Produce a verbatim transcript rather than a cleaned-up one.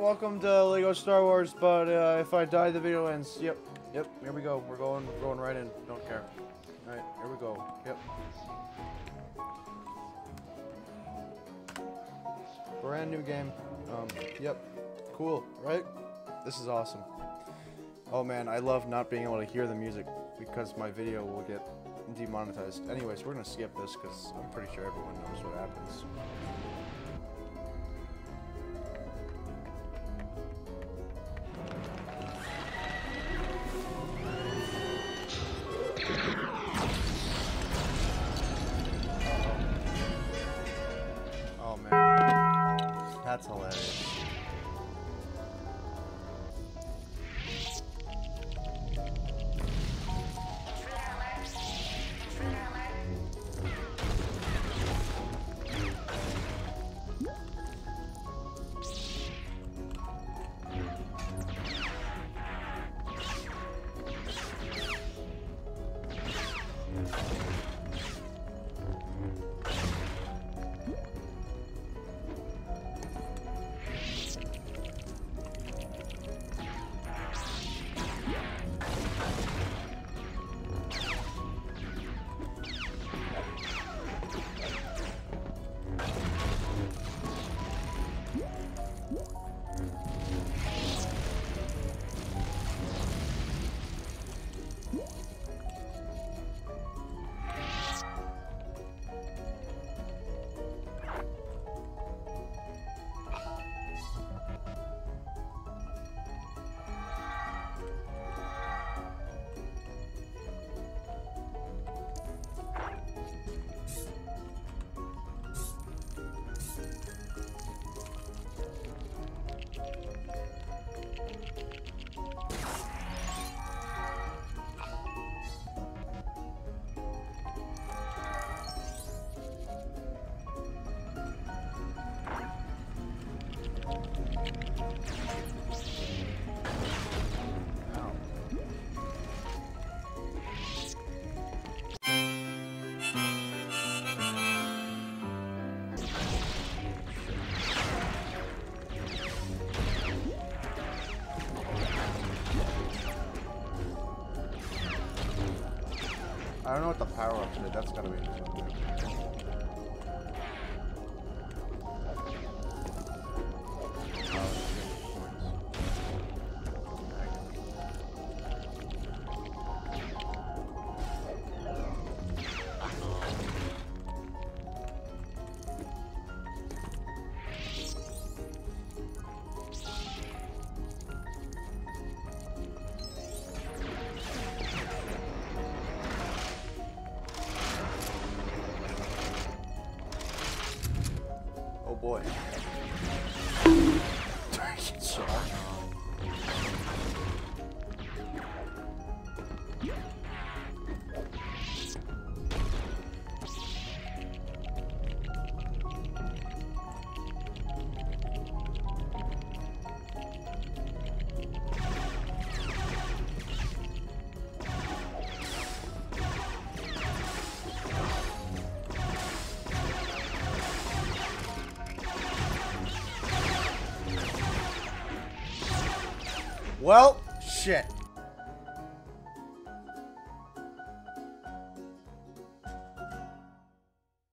welcome to Lego Star Wars, but uh, if I die, the video ends. Yep, yep, here we go. We're going, we're going right in. Don't care. Alright, here we go. Yep. Brand new game. Um, yep. Cool, right? This is awesome. Oh man, I love not being able to hear the music because my video will get demonetized. Anyways, we're gonna skip this because I'm pretty sure everyone knows what happens. Oh man, that's hilarious. I don't know what the power-ups did. That's gotta be interesting. Oh boy. Sorry. Well, shit.